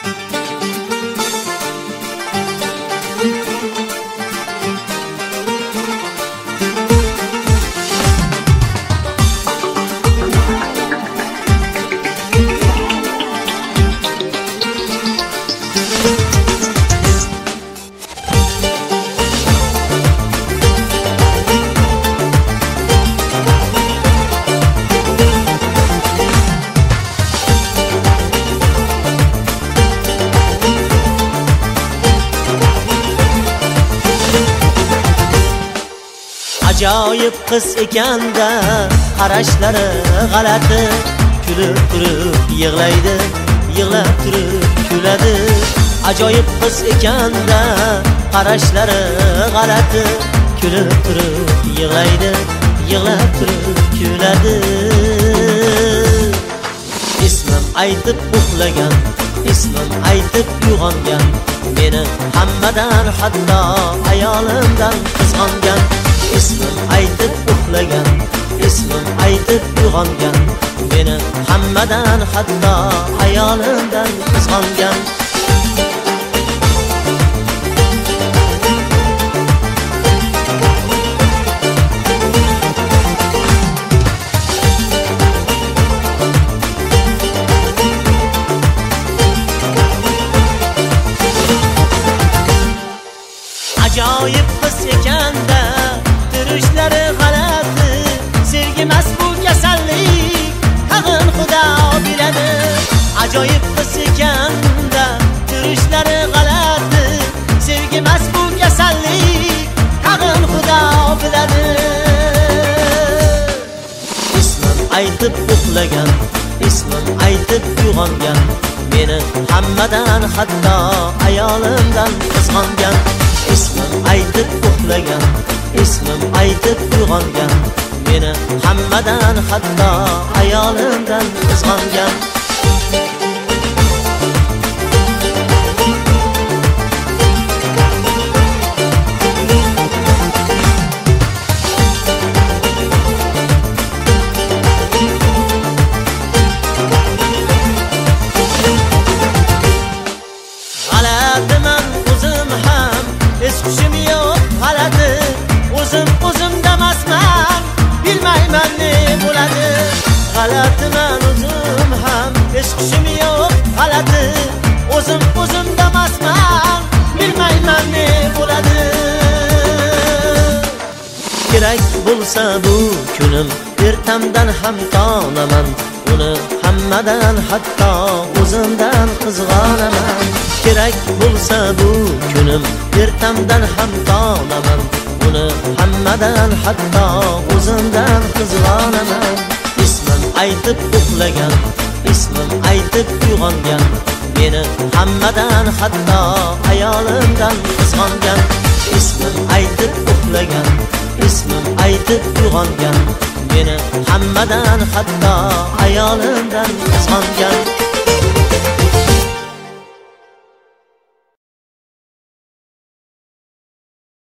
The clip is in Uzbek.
Ajoyib qiz ekanda, qarashlari g'alati, kulib turib yig'laydi, yig'lab turib kuladi. Ajoyib qiz ekanda, qarashlari g'alati, kulib turib yig'laydi, yig'lab turib kuladi. Ismim aytib uxlagan, ismim aytib uyg'ongan, meni hammadan hatto ayolimdan qizg'ongan. Ismim aytib uxlagan, ismim aytib uyg'ongan, meni hammadan hatto ayolimdan qizg'ongan. Ajoyib qiz ekanda, turishlari g'alati, sevgimas bu kasallik, tag'in Xudo biladi. Ajoyib qiz ekanda, turishlari g'alati, sevgimas bu kasallik, tag'in Xudo biladi. Ismim aytib uxlagan, ismim aytib uyg'ongan, meni hammadan hatto ayolimdan qizg'ongan. Ismim aytib uxlagan, ismim aytib uyg'ongan, meni hammadan hatto ayolimdan qizg'ongan. G'alatiman o'zim ham, esqushim yo'q g'alati, o'zim damasman, bilmayman ne bo'ladi. G'alatiman o'zim ham, esqushim yo'q g'alati, o'zim damasman, bilmayman ne bo'ladi. Kerak bo'lsa bu kunim, ertamdan ham tonaman, uni hammadan hatto o'zimdan qizg'onaman. Kerak bo'lsa bu kunim, ertamdan ham tonaman, uni hammadan hatto o'zimdan qizg'onaman. Ismim aytib uxlagan, ismim aytib uyg'ongan, meni hammadan hatto ayolimdan qizg'ongan. Ismim aytib uxlagan, ismim aytib uyg'ongan, meni hammadan hatto